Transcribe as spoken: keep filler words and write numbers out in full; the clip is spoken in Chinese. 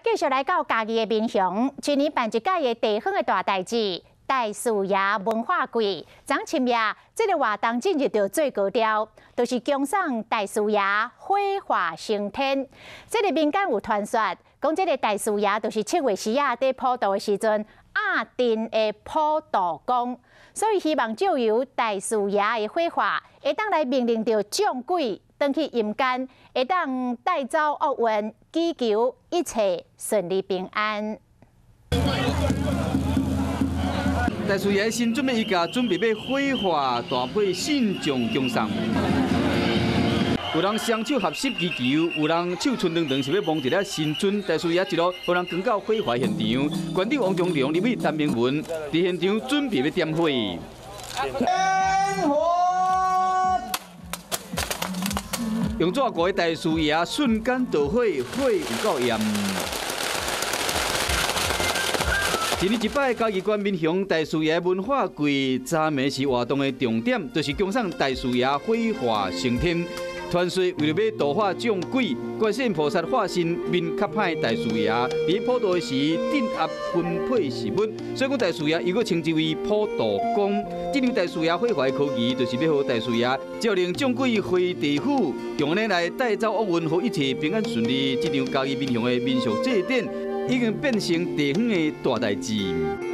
继续来到家己的民雄，今年办一届的地方的大代志——大士爷文化季。昨深夜，这个活动进入到最高潮，就是恭送大士爷火化升天。这个民间有传说，讲这个大士爷就是七月时啊，在普渡的时阵压阵的普渡公，所以希望借由大士爷的火化，会当来命令着众鬼返去阴间，会当带走厄运，祈求一切顺利平安。 大士爷新准备一家准备要火化，大批信众恭送。有人双手合十祈求，有人手春长长是要望一个新尊。大士爷一路互人赶到火化现场，馆长王忠良入去陈明文，伫现场准备要点火。点火！用纸糊的大士爷瞬间着火，火有够炎。一年一摆，嘉义县民雄大士爷文化季，昨暝是活动的重点，就是恭送大士爷火化升天。传说为了要度化众鬼，观世音菩萨化身面较歹大士爷，伫普渡时镇压分配食物，所以讲大士爷又搁称之为普渡公。这场大士爷火化的科技，就是要让大士爷照令众鬼回地府，用安尼来带走厄运，和一切平安顺利。这场嘉义民雄的民俗祭典，已经变成地方的大代志。